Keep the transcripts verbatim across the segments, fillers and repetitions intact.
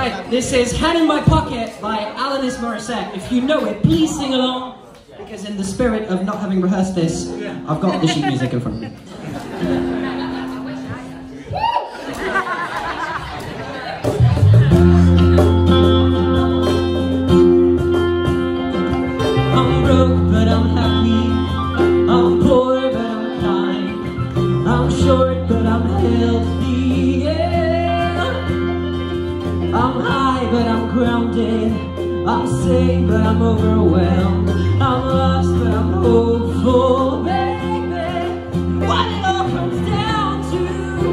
Right, this is Hand in My Pocket by Alanis Morissette. If you know it, please sing along, because in the spirit of not having rehearsed this, I've got the sheet music in front of me. I'm broke, but I'm happy. I'm poor, but I'm kind. I'm short, but I'm healthy, yeah. I'm high, but I'm grounded. I'm safe, but I'm overwhelmed. I'm lost, but I'm hopeful, baby. What it all comes down to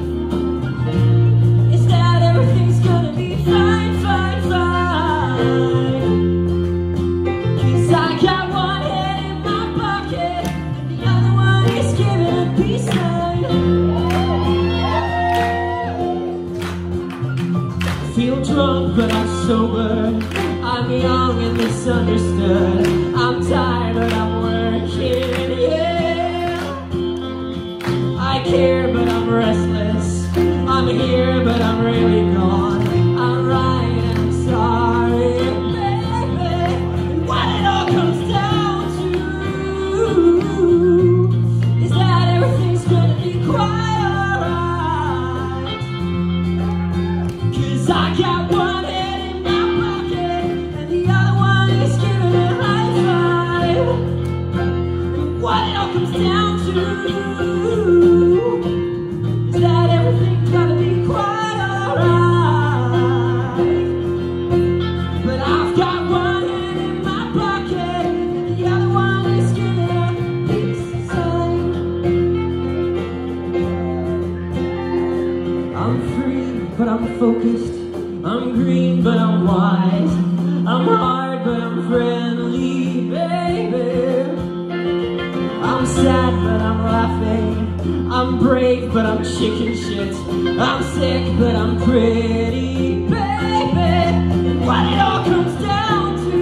is that everything's gonna be fine, fine, fine. 'Cause I got one hand in my pocket, and the other one is giving a peace sign. I feel drunk, but I'm sober. I'm young and misunderstood. I'm tired, but I'm working, yeah. I care, but I'm restless. I'm here, but I'm really gone. I'm right and I'm sorry, baby. And what it all comes down to is that everything's gonna be quite alright. 'Cause I got one hand in my pocket, and the other one is giving a high five. And what it all comes down to is that everything's gonna be quite alright. But I've got one hand in my pocket, and the other one is giving a peace sign. I'm free, but I'm focused. I'm green, but I'm wise. I'm hard, but I'm friendly, baby. I'm sad, but I'm laughing. I'm brave, but I'm chicken shit. I'm sick, but I'm pretty, baby. What it all comes down to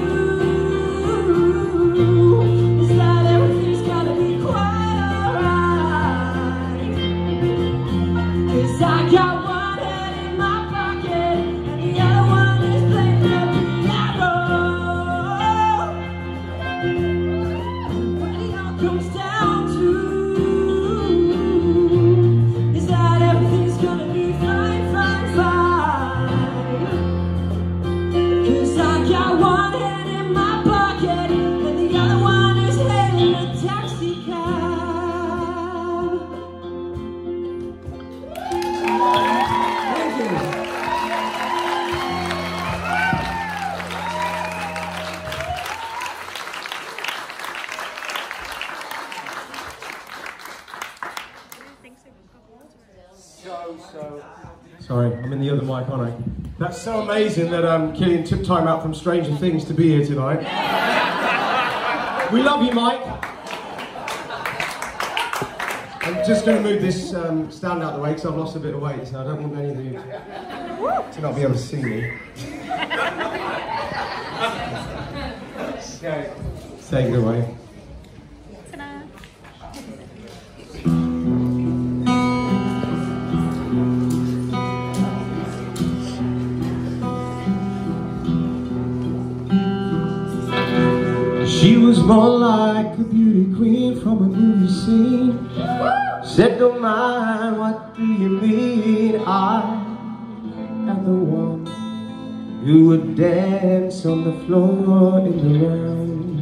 is that everything's gonna be quite alright. 'Cause I got one hand in my pocket, and the other one is playing the piano. What it all comes down to is that everything's gonna be fine, fine, fine. 'Cause I got one hand in my pocket, and the other one is hailing a taxi cab. Thank you. Sorry, I'm in the other mic, aren't I? That's so amazing that um, Killian took time out from Stranger Things to be here tonight. We love you, Mike. I'm just going to move this um, stand out the way because I've lost a bit of weight, so I don't want any of you to not be able to see me. Okay. Take it away. She was more like a beauty queen from a movie scene. Said, don't mind, what do you mean? I am the one who would dance on the floor in the round.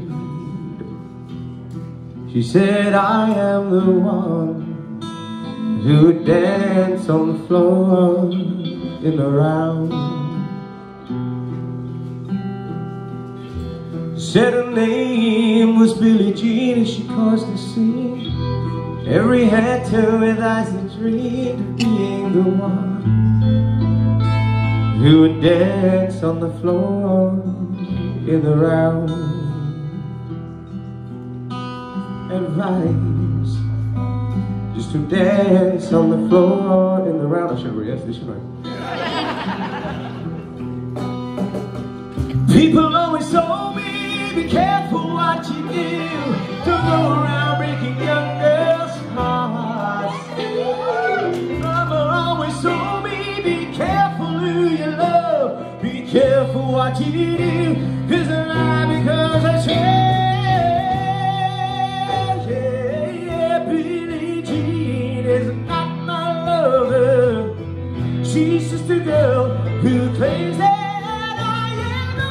She said, I am the one who would dance on the floor in the round. Said her name was Billie Jean, and she caused a scene. Every head turned with eyes that dreamed of being the one who would dance on the floor in the round and rise, just to dance on the floor in the round. I should have rehearsed this, shouldn't I? People always told me, be careful what you do. Don't go around breaking young girls' hearts. Mama always told me, be careful who you love. care for what you do, 'cause I lie because I change. Yeah, yeah, Billie Jean is not my lover. She's just a girl who claims that I am the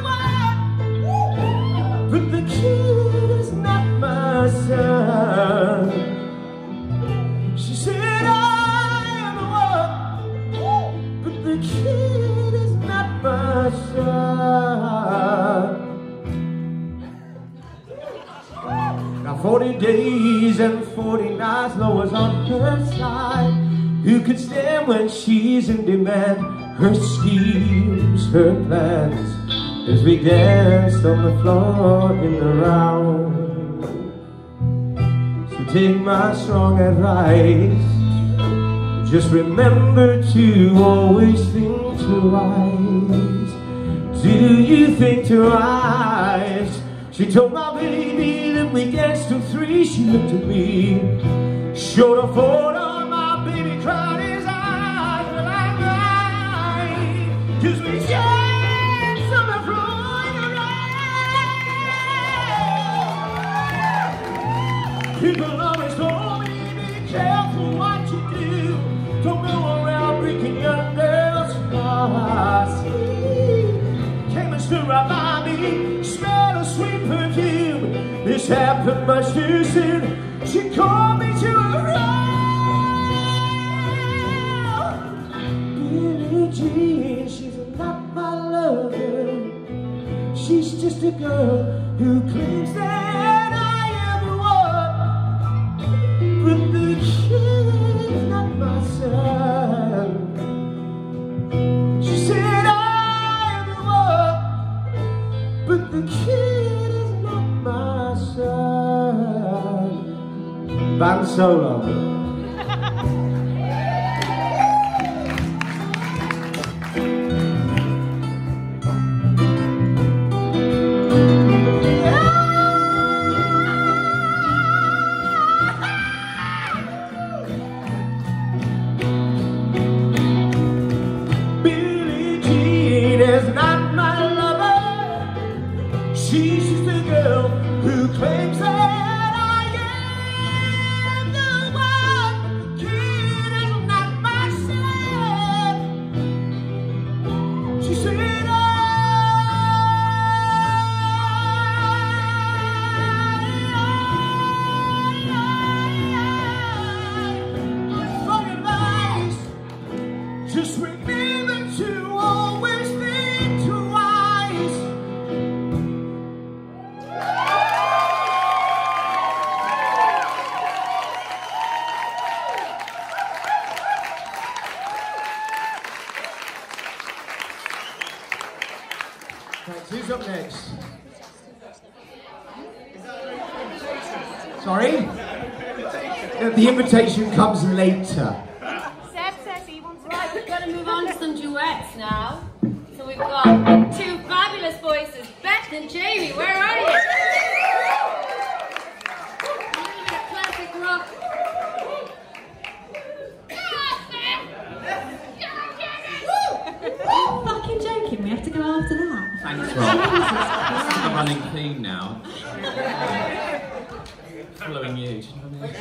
one, but the kid is not my son. She said I am the one, but the kid is not my son. Now forty days and forty nights, Lois on her side. Who could stand when she's in demand? Her schemes, her plans, as we danced on the floor in the round. So take my strong advice, just remember to always think twice. Do you think twice? She told my baby that we danced till three. She looked at me, showed a photo. Cried his eyes, but I cried, 'cause we danced on the floor in the rain. People always told me, be careful what you do. Don't go around breaking young girls' hearts. Came and stood right by me, smelled a sweet perfume. This happened much too soon. She called me to her room. Jean, she's not my lover. She's just a girl who claims that I am the one, but the kid is not my son. She said I am the one, but the kid is not my son. Band solo. She's just a girl who claims that I am the one. The kid is not my son. She said I for advice, just remember to always think twice. Thanks. Who's up next? Sorry? The invitation comes later. Seb says he wants to. Right, we've got to move on to some duets now. So we've got two fabulous voices, Beth and Jamie. Where are you? A little bit of classic rock. Are you fucking joking? We have to go after that. Thanks, Rob. This is the running theme now. Following you, do you know what I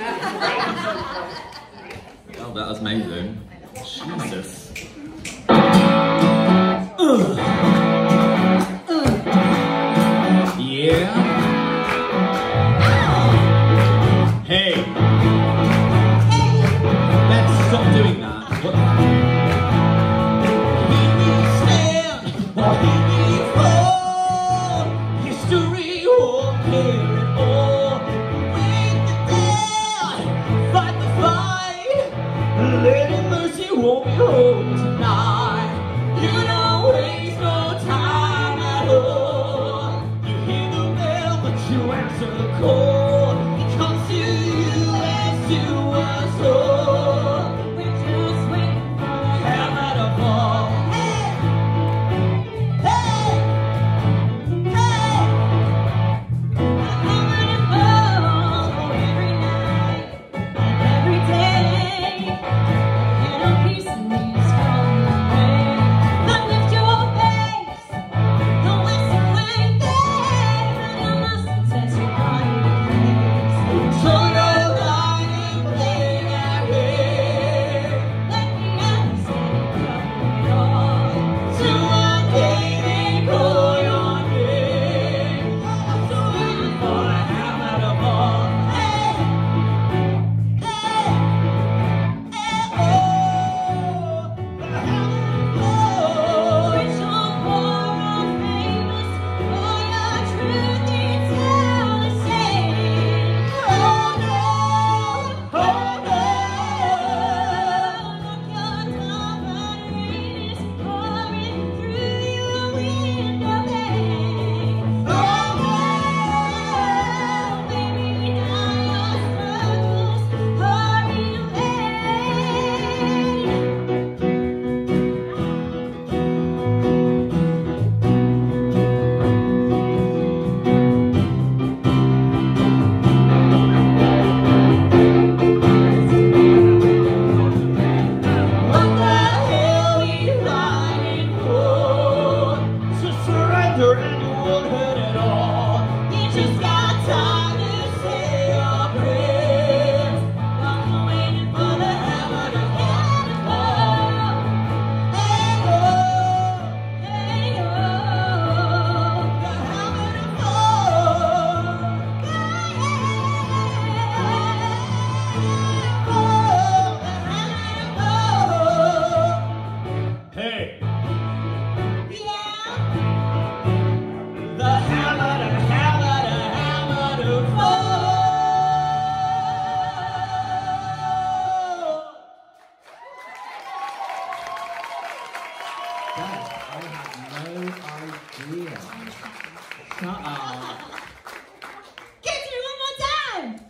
mean? Oh, that was amazing. Jesus. Uh. Uh. Yeah. Hey. Hey. Let's stop doing that. What? History won't care at all. Win the day, fight the fight. Lady Mercy won't be home tonight. You don't waste no time at all. You hear the bell, but you answer the call. It comes to you as to us all. We're just waiting for the hammer to fall. Thunder I have no idea. Shut up. Give it to me one more time!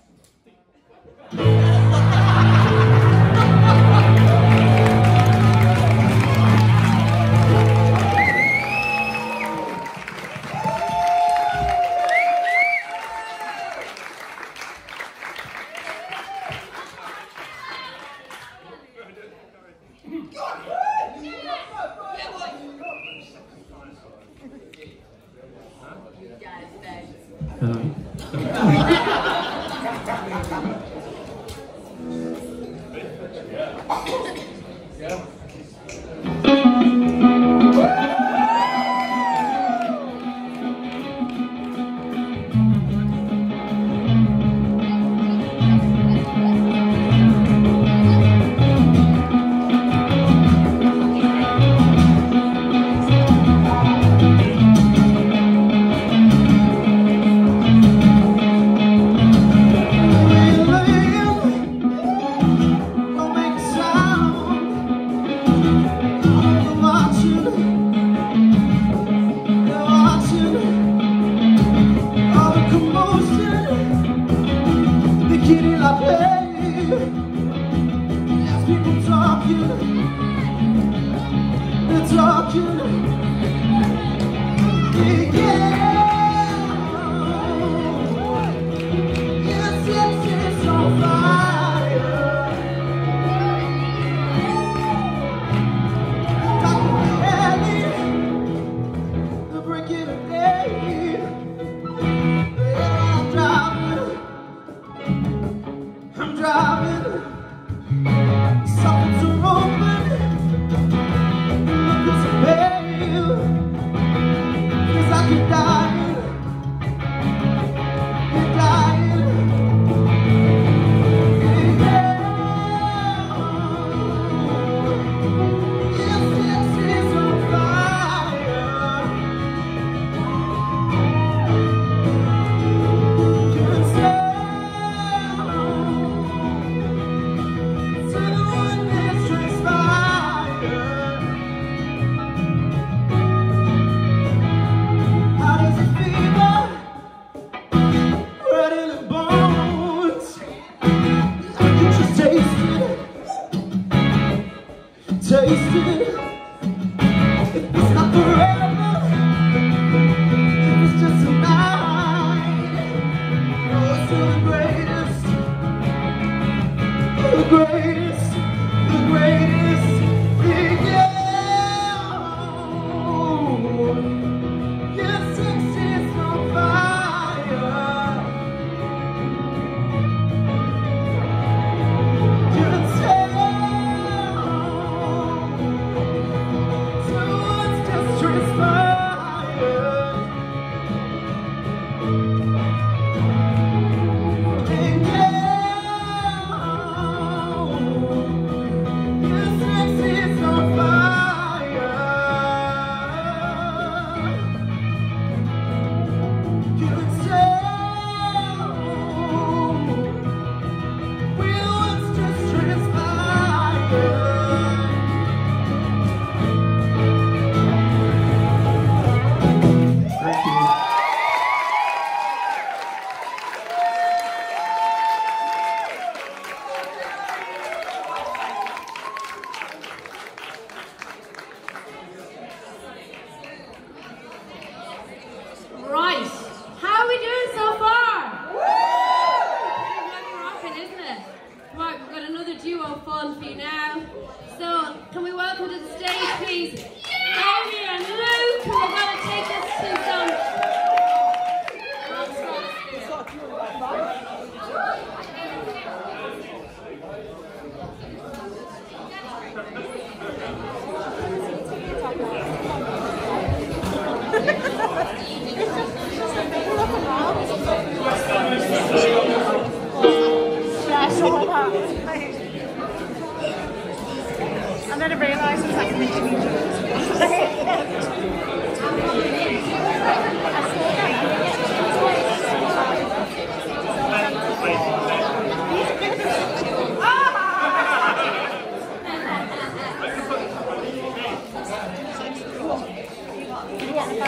And then I realised it was like literally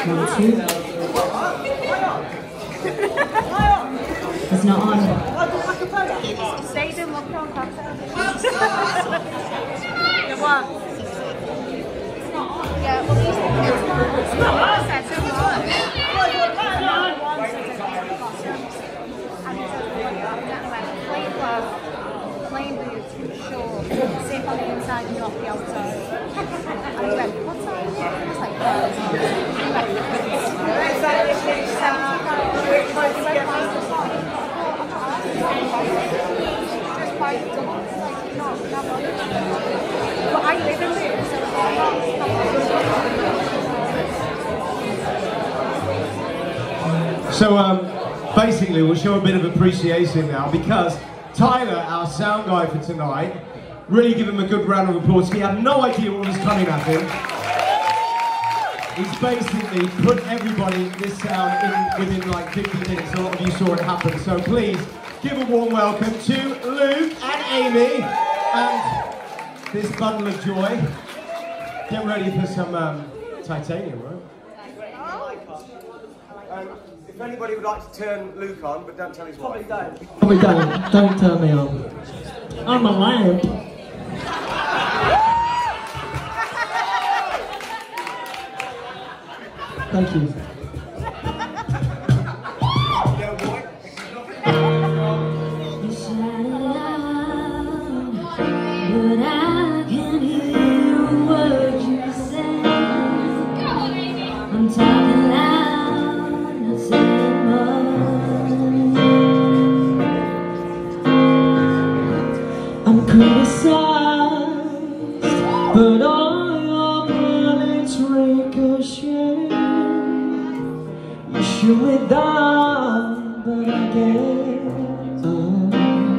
One, two. It's not on. They do look on cocktail. The one. Yeah, well, these things it's not. It's not on. It's not on. Nine ones are different costumes. And it's like plain glove, plain boots, shorts, zip on the inside and not the outside. And he went, what's that? It's like, he went, just by the like, not, not but I live in there, so So um, basically we'll show a bit of appreciation now because Tyler, our sound guy for tonight, really give him a good round of applause. He had no idea what was coming at him. He's basically put everybody this sound in within like fifty minutes. A lot of you saw it happen. So please give a warm welcome to Luke and Amy and this bundle of joy. Get ready for some um, titanium, right? Um, if anybody would like to turn Luke on, but don't tell his wife. Probably don't. Probably don't. Don't turn me on. I'm a lamp. Thank you. Criticized, but all your bullets ricochet. You shoot me down, but I get up.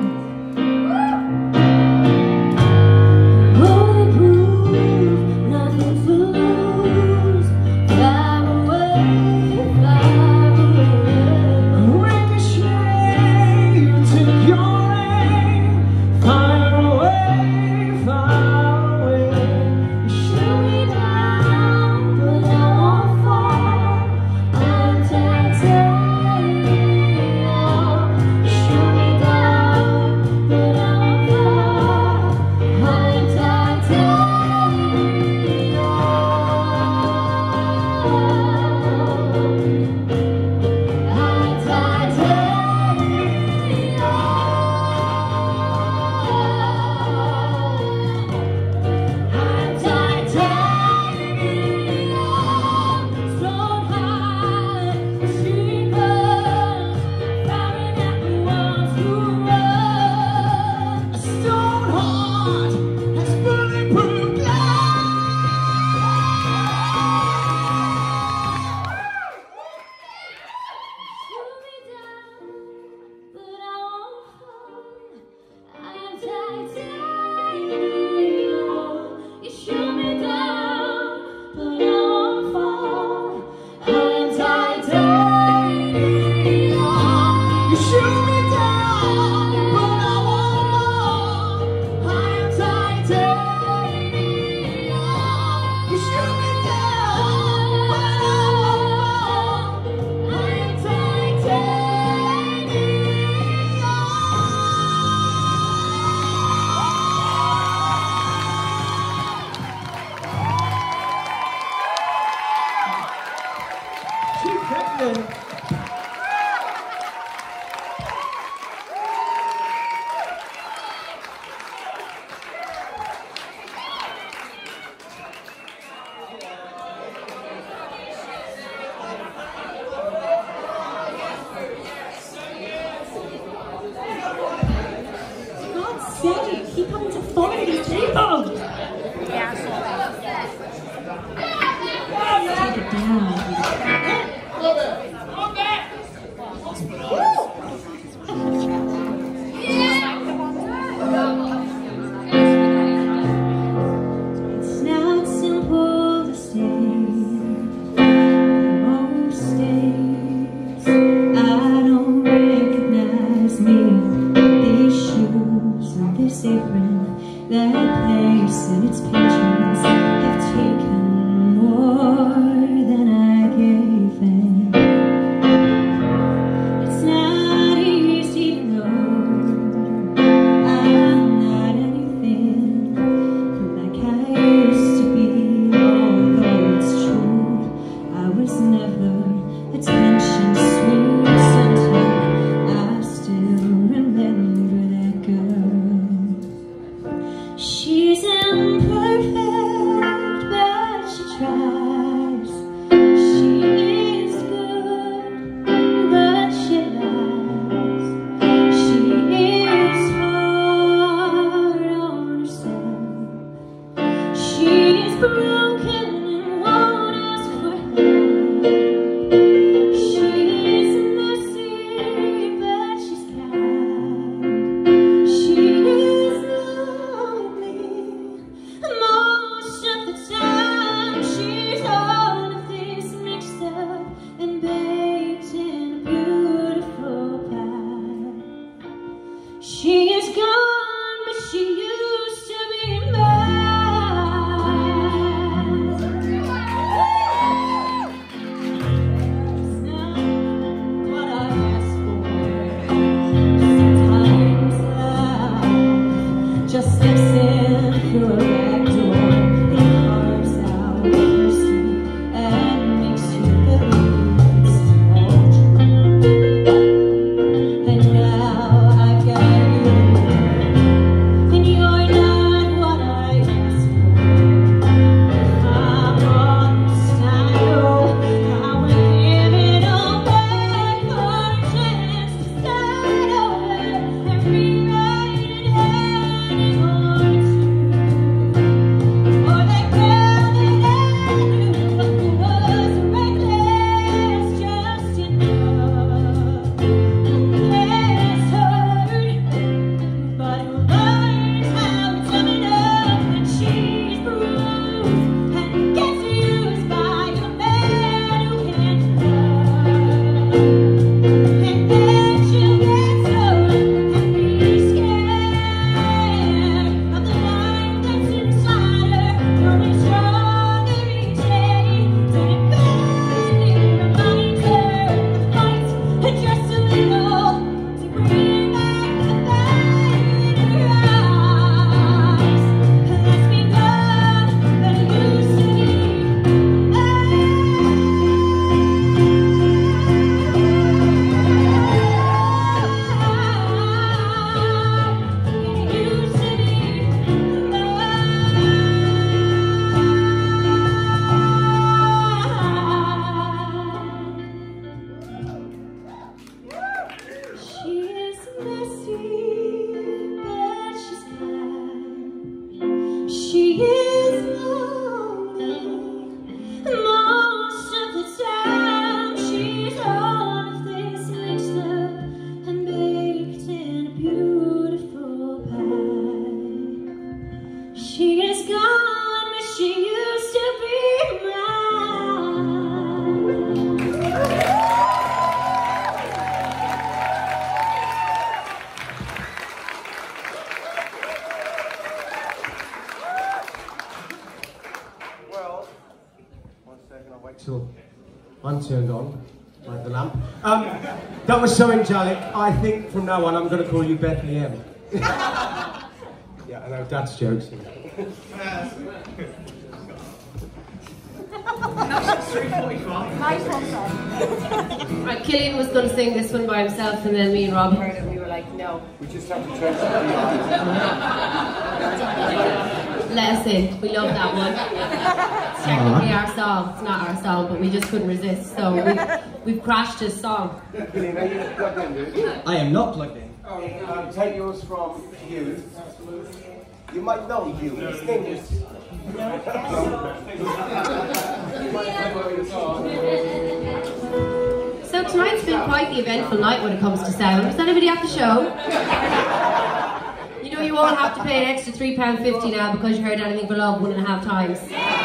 Bulletproof, nothing to lose. Fly away, fly away. Ricochet, you took your aim. Fire away, fire away. You shoot me down, but I won't fall. I'm titanium. You shoot me down, but I won't fall. I'm titanium. I'm Keep having to follow these people. yeah, Take it down. It's not simple to say. Most days I don't recognize me. These shoes and this apron, that place She's imperfect, but she tries. She is good, but she lies. She is hard on herself. She is broken and won't ask for help. She is messy, but she's kind. She is lonely most of the time. She's all of this mixed up and baked in a beautiful pie. She is gone, but she used to be mine. It's not what I asked for. Sometimes love just slips in through a back door. It carves out mercy and makes you believe it's all true. And now I've got you, and you're not what I asked for. I'm honest, I know I would give it all back for a chance to start over and rewrite it any more to. Or that girl that I knew was reckless just enough. Yes, hurt, but who learns how to turn it up when she's bruised and gets used by a man who can't love. And then she'll get so and be scared of the life that's inside her, growing stronger each day to defend it, remind her to fight and just a little to bring back the fire in her eyes. Let's be done, but it used to be us. It used to be She is messy, but she's kind. She is lonely most of the time. She's all of this mixed up and baked in a beautiful pie. She is gone, but she used to be mine. Well, one second, I'll wait till I'm turned on, like the lamp. Um, that was so angelic. I think from now on I'm going to call you Bethlehem. Yeah, I know, dad's jokes. Right, Killian was going to sing this one by himself, and then me and Rob heard it, and we were like, no. We just have to change the eyes. Let us in. We love that one. It's technically our song. It's not our song, but we just couldn't resist. So we've, we've crashed his song. Killian, are you plugged in, dude? I am not plugged in. Um, take yours from Hugh. You might know Hugh. His name is... So tonight's been quite the eventful night when it comes to sound. Was anybody at the show? You know you all have to pay an extra three pounds fifty now because you heard Anything for Love one and a half times.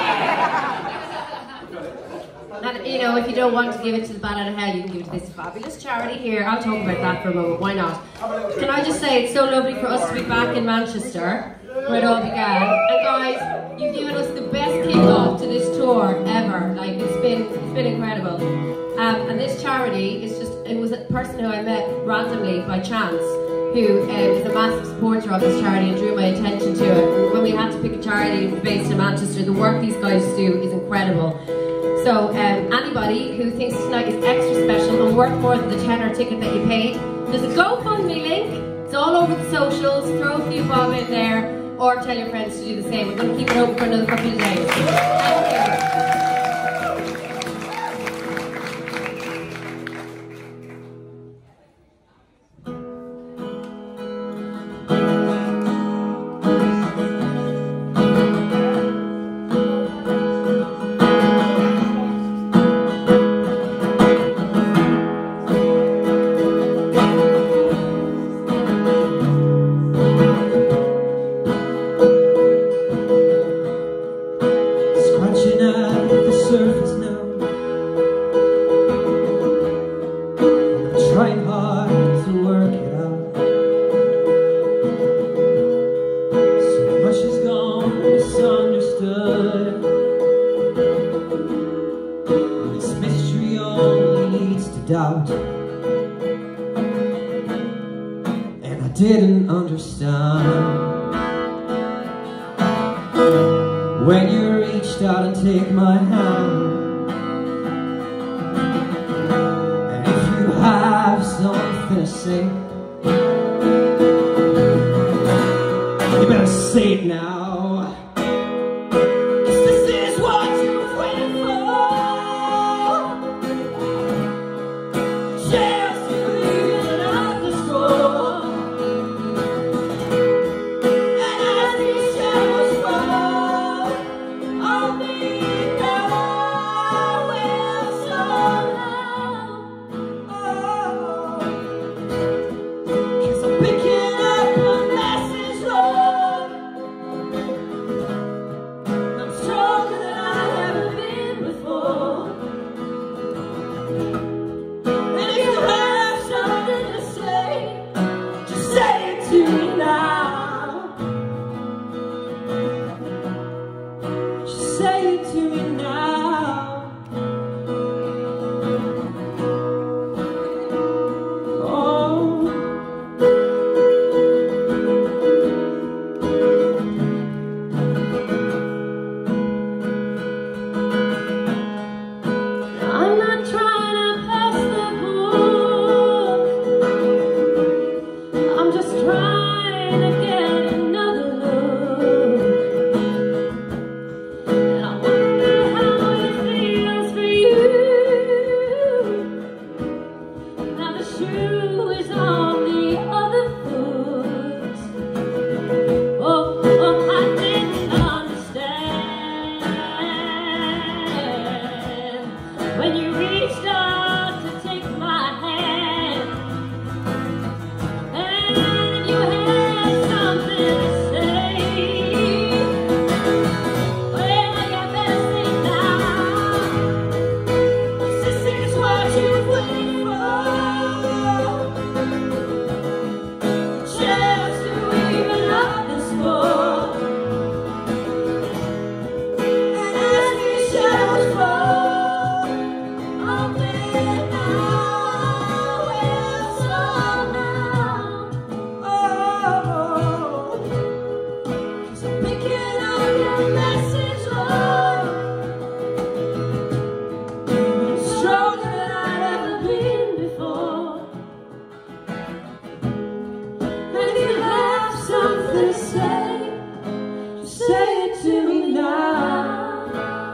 And you know, if you don't want to give it to the Bad Out of Hell, you can give it to this fabulous charity here. I'll talk about that for a moment, why not? Can I just say, it's so lovely for us to be back in Manchester, where it all began. And guys, you've given us the best kick-off to this tour ever. Like, it's been, it's been incredible. Um, and this charity is just, it was a person who I met randomly by chance, who um, is a massive supporter of this charity and drew my attention to it. And when we had to pick a charity based in Manchester, the work these guys do is incredible. So um, anybody who thinks tonight is extra special and worth more than the tenner ticket that you paid, there's a GoFundMe link. It's all over the socials. Throw a few bob in there. or tell your friends to do the same. We're going to keep it open for another couple of days. Thank you. Trying hard to work it out. So much is gone, misunderstood. This mystery only leads to doubt. And I didn't understand when you reached out and take my hand. Have something to say, you better say it now, 'cause this is what you've waited for. Chance to leave out the score. And as these shadows fall on me now, will somehow picking up a message, Lord. I'm stronger than I've ever been before. And if you have something to say, just say it to me now. Just say it to me now. When you reached out to take my hand, and you had something to say, well, you better say now, 'cause this is what you've waited for. Chance to even up this war. And as these shadows fall, say it to me now.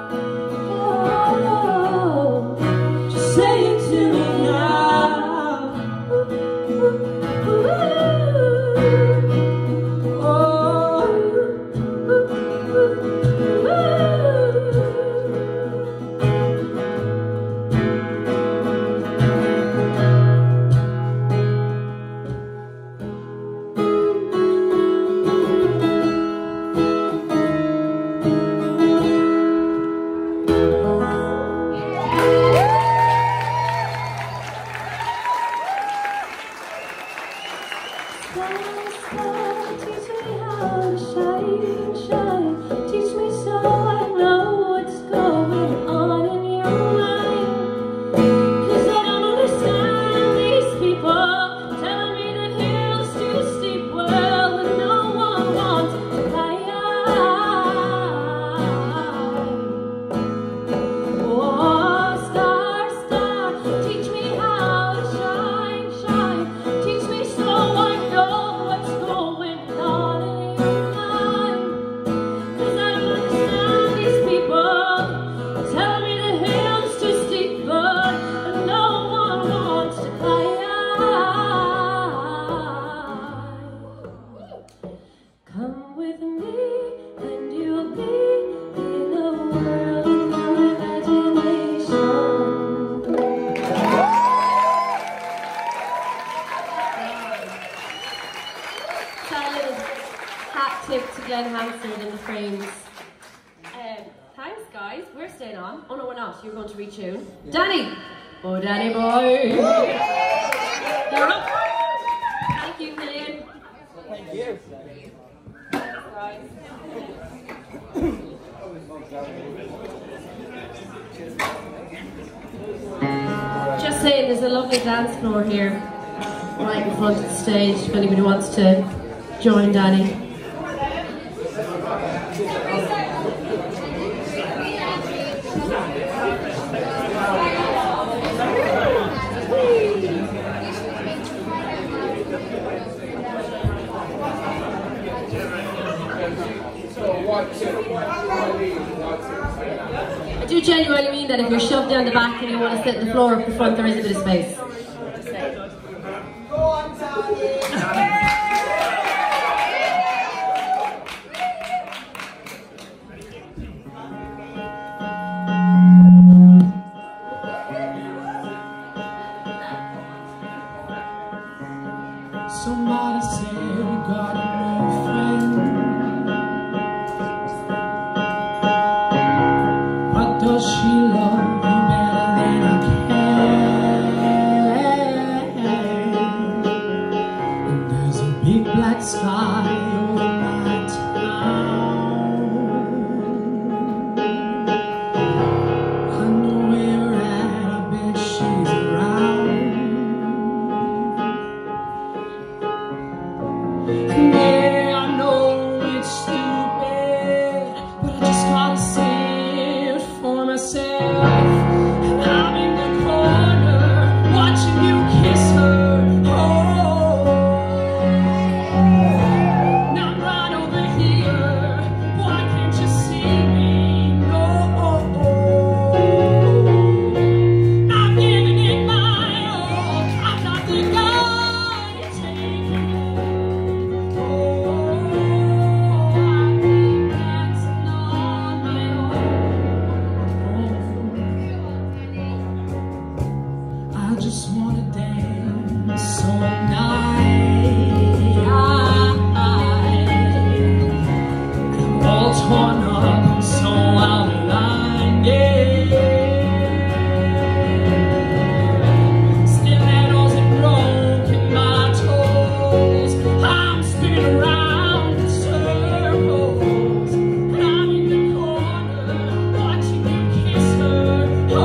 Oh, just say it to me now. staying on. Oh no, we're not. You're going to retune. Danny! Oh, Danny boy! You're up. Thank you, Killian. Thank you. Just saying, there's a lovely dance floor here, right in front of the stage, if anybody wants to join Danny. I do genuinely mean that if you're shoved down the back and you want to sit on the floor up the front, there is a bit of space. Somebody said we got a new friend, but does she love you better than I can? And there's a big black sky over my town. I know where you're at, I bet she's around. Yeah, I know it's stupid, but I just gotta see it for myself. And I'm in the corner, watching you kiss her. Oh, now I'm right over here. Why can't you see me? No, I'm giving it my all. I'm not the guy to take it. I just wanna dance all night. I'm all torn up, so out of line, yeah. Stilettos and broken my toes. I'm spinning around in circles, and I'm in the corner watching you kiss her. Oh.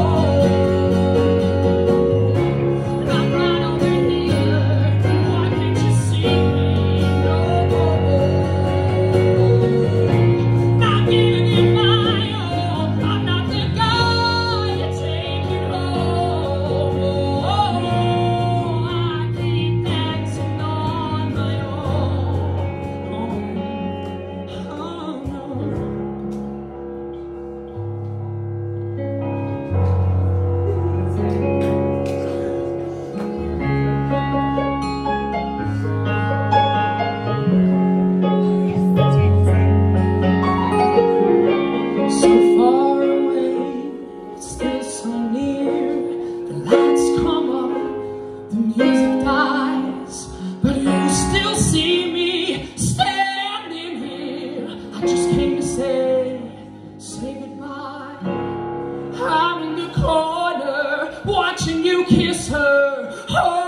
Watching you kiss her. Oh.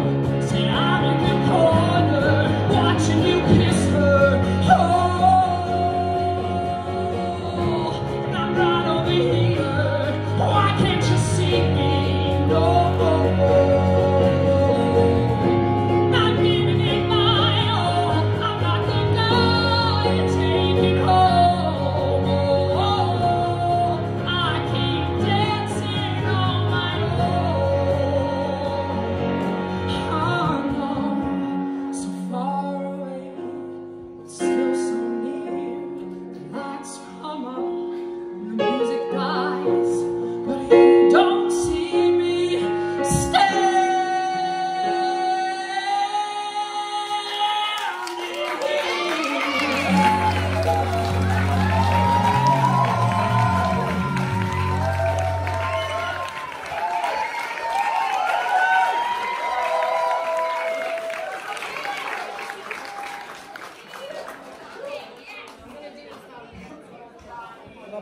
Oh,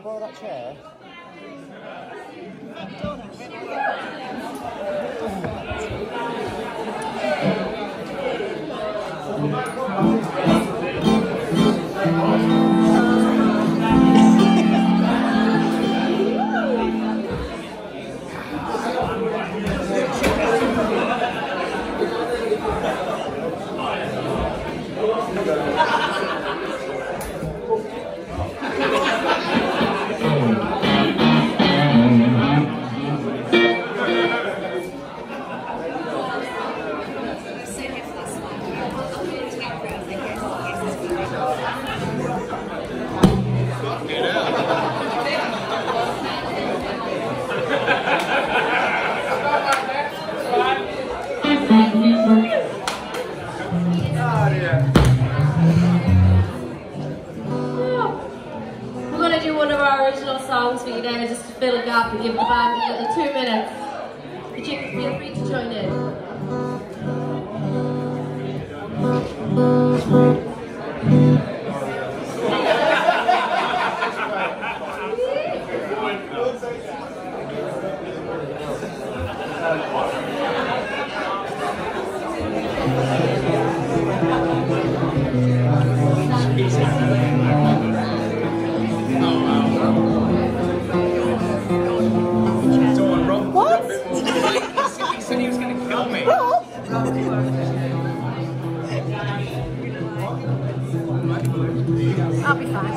borrow that chair? For you there just to fill a gap and give the band a little two minutes. But you can feel free to join in. I'll be fine.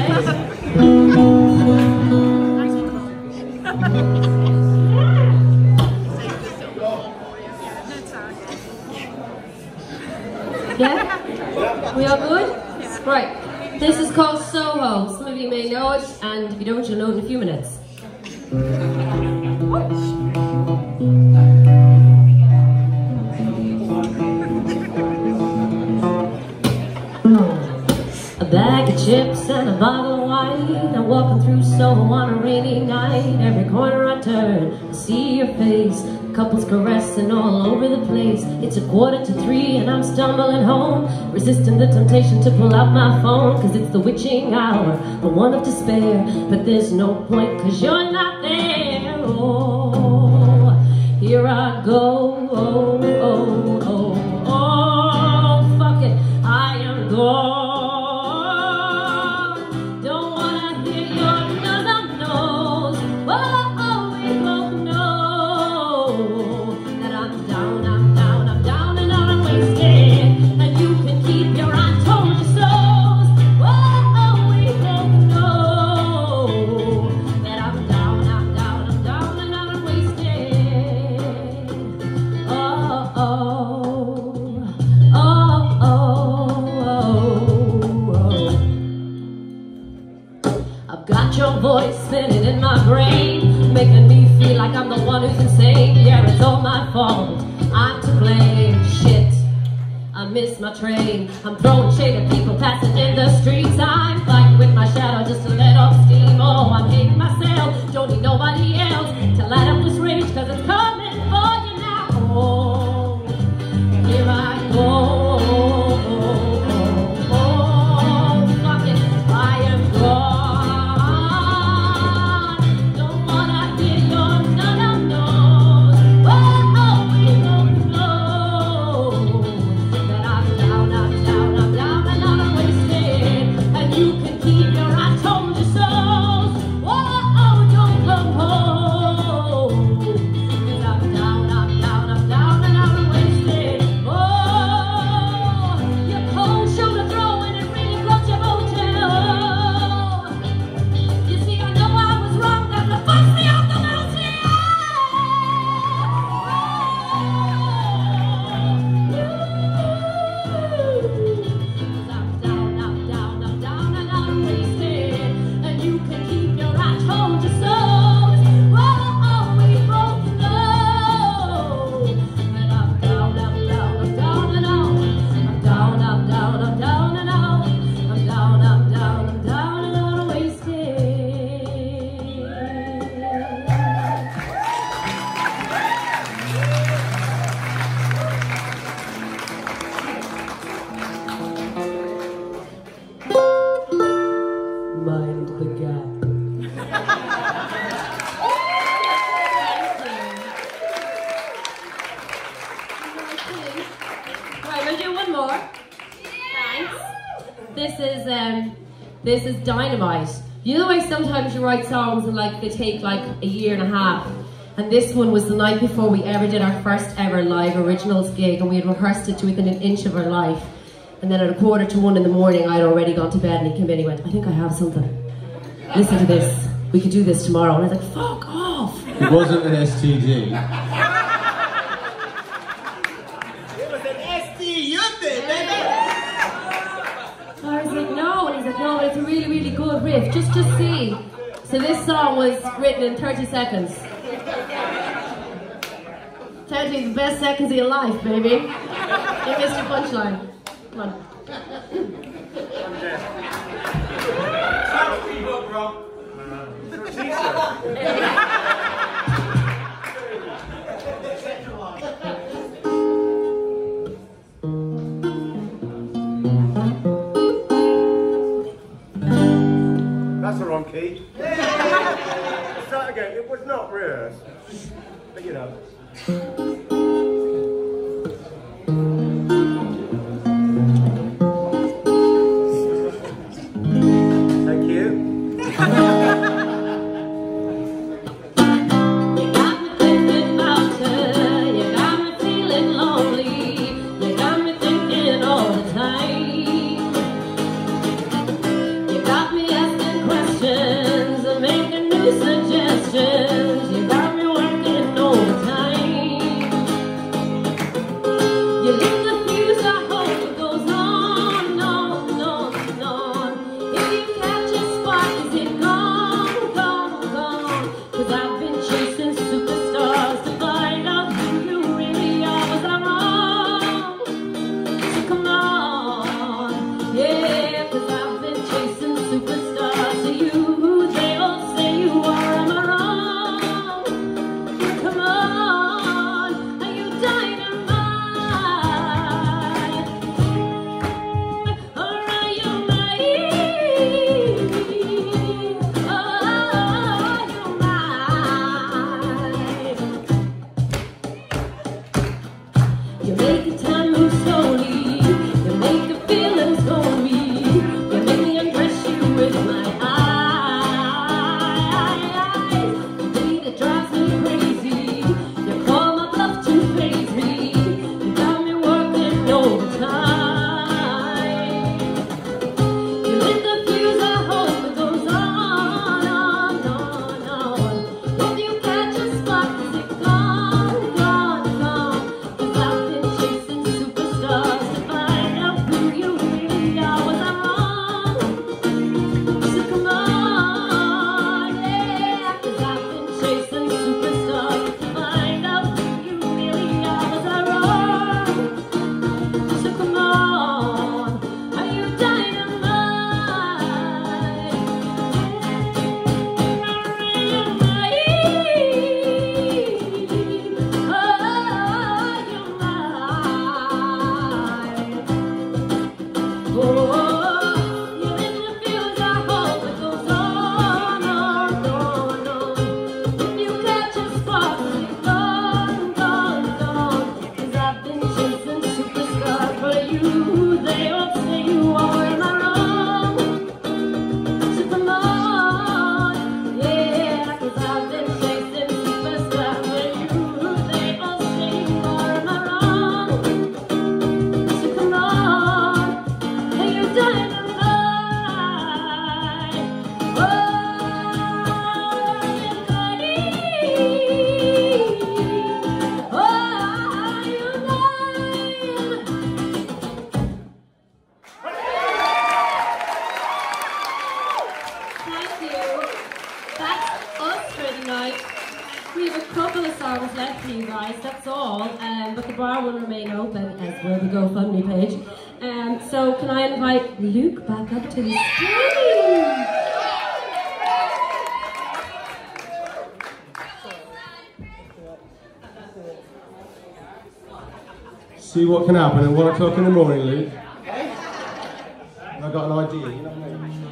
Yeah? We all good? Yeah. Right. This is called Soho. Some of you may know it, and if you don't, you'll know it in a few minutes. A bag of chips and a bottle of wine. I'm walking through Soho on a rainy night. Every corner I turn, I see your face. Couples caressing all over the place. It's a quarter to three and I'm stumbling home, resisting the temptation to pull out my phone, cause it's the witching hour, the one of despair. But there's no point cause you're not there. Oh, here I go. Oh, oh, oh, oh, fuck it, I am gone. Your voice spinning in my brain, making me feel like I'm the one who's insane. Yeah, it's all my fault, I'm to blame. Shit, I missed my train. I'm throwing shade at people passing in the streets. I'm fighting with my shadow just to let off steam. Oh, I'm hating myself, don't need nobody else to light up this rage, cause it's coming for you now. Oh, here I go. This is um, this is Dynamite. You know the way sometimes you write songs and like they take like a year and a half. And this one was the night before we ever did our first ever live originals gig, and we had rehearsed it to within an inch of our life. And then at a quarter to one in the morning, I'd already gone to bed, and he came in and he went, I think I have something. Listen to this. We could do this tomorrow. And I was like, fuck off. It wasn't an S T D. It was an S T U thing, baby. I was like, no. And he's like, no, it's a really, really good riff. Just, just see. So this song was written in thirty seconds. thirty, the best seconds of your life, baby. You missed your punchline. Come on. That's the wrong key. Start again. It was not rehearsed. Pick it up. Thank you. You got me thinking about her. You got me feeling lonely. You got me thinking all the time. You got me asking questions and making new suggestions. You got me working overtime. You lit the fuse, I hope it goes on, on, on, on. If you catch a spot, is it gone, gone, gone? Cause I've been chasing superstars to find out who you really are. Was I wrong? So come on, yeah, cause I've been chasing superstars to you, who they all say you are. Am I wrong? Come on, are you dynamite? Or are you mine? Oh, you're mine. You make the time move slowly. You make the feelings go to me. You make me undress you with my eyes. The way that drives me crazy. You call my bluff to phase me. You got me working overtime. You lit the fuse, I hope it goes on, on, on, on. If you catch a spot, is it gone, gone, gone? Cause I've been chasing superstars to find out who you really are. Was I wrong? So come on, yeah. Cause I've been chasing superstars to find out who you really are. Was I wrong? So come on, are you dynamite? Oh, you lit the fuse, I hope it goes on, on, on, on. If you catch a spot, it's gone, gone, gone. Cause I've been chasing superstars for you. They all say you are. Am I wrong? So come on, yeah. Cause I've been chasing superstars for you. They all say you are. Am I wrong? So come on, are you dynamite? Oh, you're mighty. Oh, you're mine. Thank you. That's us for the night. We have a couple of songs left for you guys, that's all. Um, but the bar will remain open, as will the GoFundMe page. Um, so can I invite Luke back up to the stage? See what can happen at one o'clock in the morning, Luke. I got an idea, you know what I mean?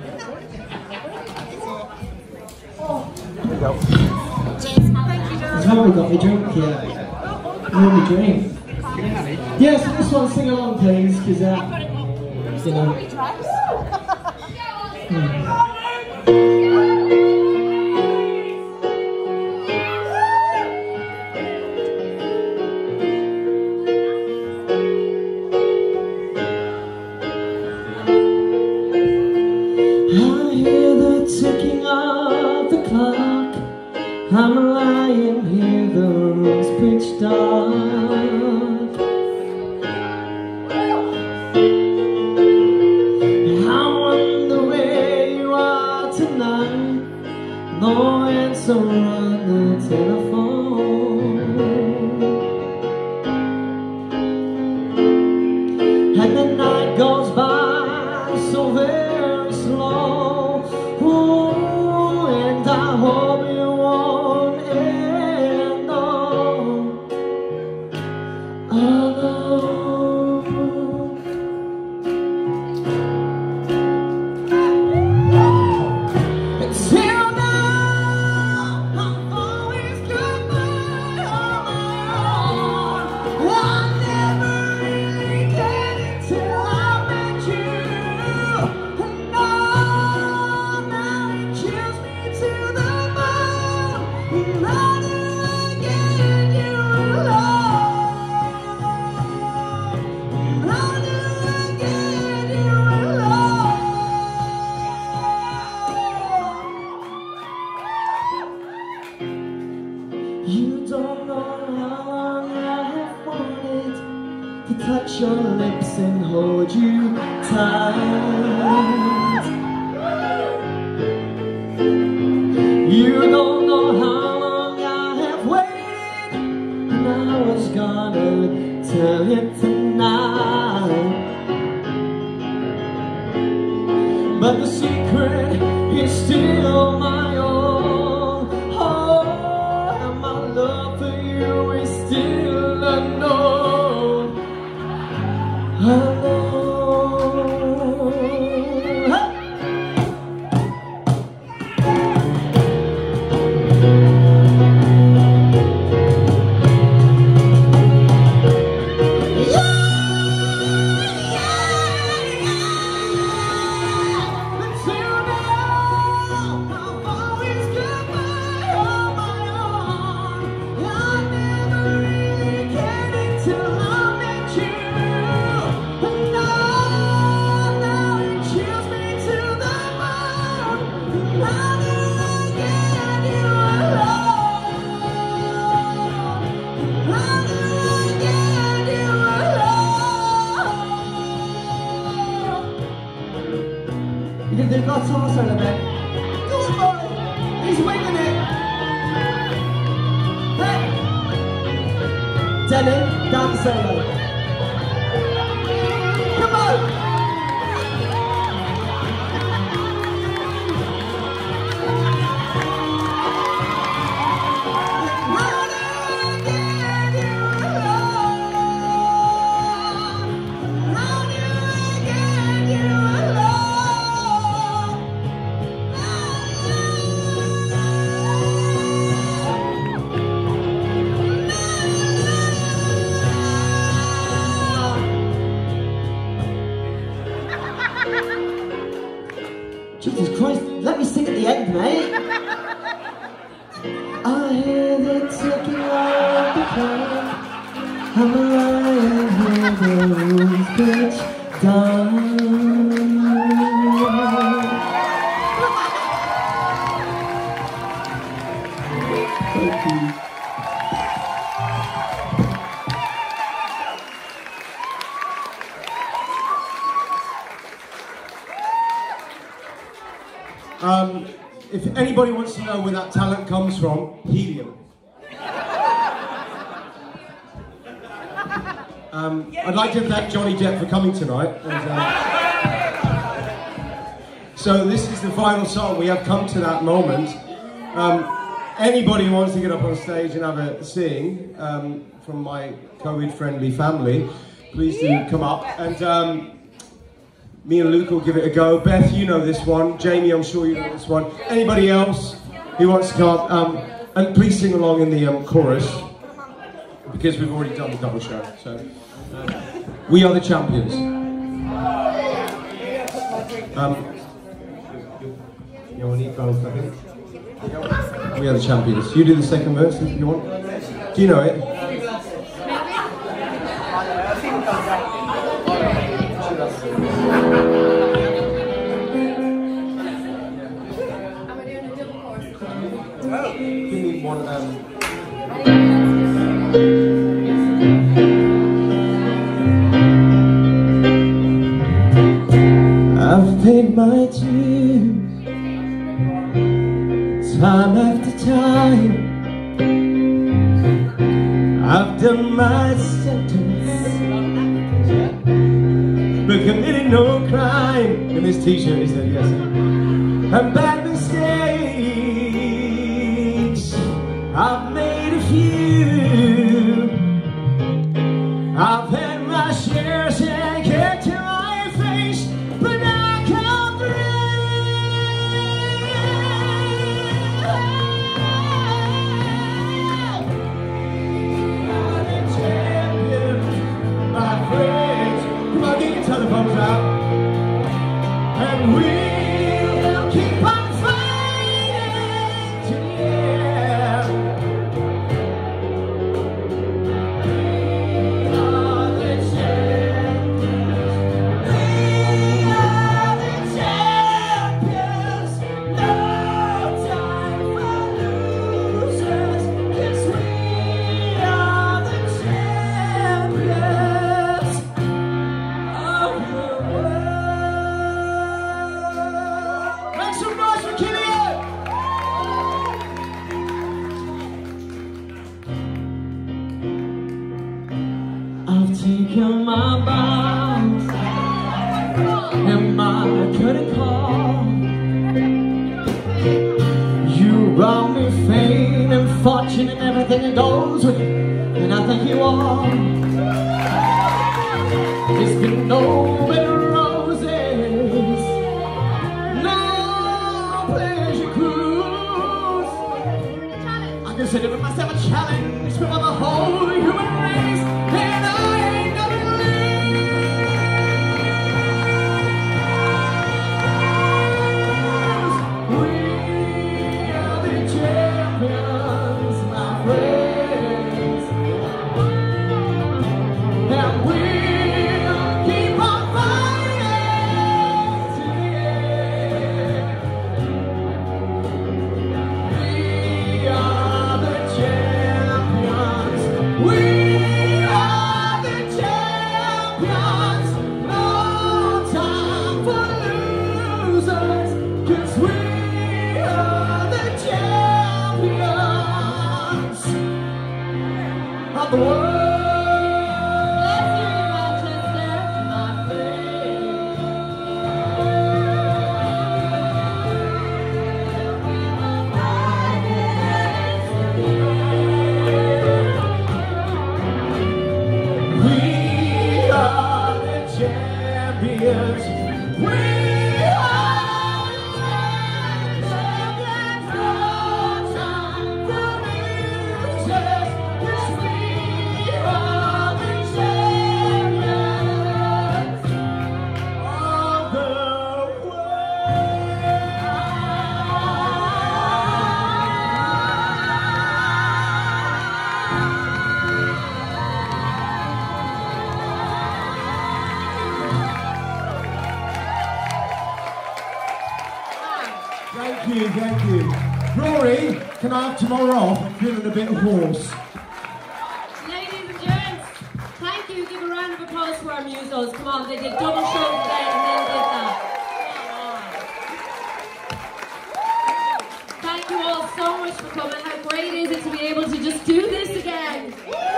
There we go. Tommy got me drink, yeah. Got me drink. Yeah, so this one, sing along please, because, uh, you know. I'm lying here, the room's pitch dark. I wonder where you are tonight. No answer on the telephone, and the night goes by so very slow. Ooh, and I hope you won't end on alone. Until now, I've always got my own. I never really cared until I met you. And now, now it chills me to the bone. How do I get you alone? How do I get you alone? You don't know how long I have wanted to touch your lips and hold you tight. You don't know how long I have waited, and I was gonna tell you tonight. But the secret is still my own. Oh, and my love for you is still unknown. Alone. Hey! You can do God's horse on a bit. Go on, Molly. He's winging it. Hey. Denny, dance solo. Come on. How do I get you alone? How do I get you alone? Jesus Christ, let me sing at the end, mate. I hear the ticking of the clock. I'm lying here, the room's pitch dark. Thank you. Um, if anybody wants to know where that talent comes from, helium. Um, I'd like to thank Johnny Depp for coming tonight. And, uh, so this is the final song. We have come to that moment. Um, anybody who wants to get up on stage and have a sing um, from my COVID-friendly family, please do come up. And um, me and Luke will give it a go. Beth, you know this one. Jamie, I'm sure you know this one. Anybody else who wants to come up? Um, and please sing along in the um, chorus, because we've already done the double show. So, um, we are the champions. Um, you want to need both, I think? We are the champions. You do the second verse if you want. Do you know it? Give me one. I've paid my dues time after time. I've done my sentence, but committed no crime. In this t-shirt he said yes. And bad mistakes, I've made a few. I've had my share of kick to my face, but now I come telephones out, and we'll keep on fighting to the end. We are the champions. We are the champions. No time for losers, 'cause we are the champions. Make some noise for Killian! I've taken my bows and my curtain call. You brought me fame and fortune and everything that goes with it, and I thank you all. It's been no better roses, no pleasure cruise. I consider myself a challenge for the whole human race, and I ain't gonna lose. We are the champions, my friends, and we the world. We are the champions. We are the champions. No time for losers, 'cause we are the champions of the Thank you, thank you. Rory, can I have tomorrow off? I'm feeling a bit hoarse. Ladies and gents, thank you. Give a round of applause to our musos. Come on, they did double show today and then did that. Thank you all so much for coming. How great is it to be able to just do this again?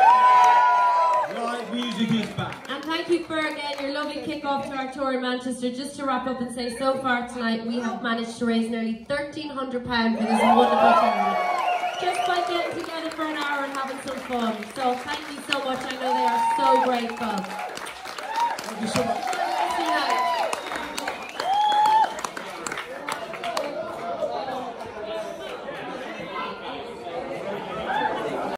Live music is back. And thank you for, again, your lovely kick-off to our tour in Manchester. Just to wrap up and say, so far tonight, we have managed to raise nearly thirteen hundred pounds for this wonderful charity. Just by getting together for an hour and having some fun. So thank you so much. I know they are so grateful. Thank you so much.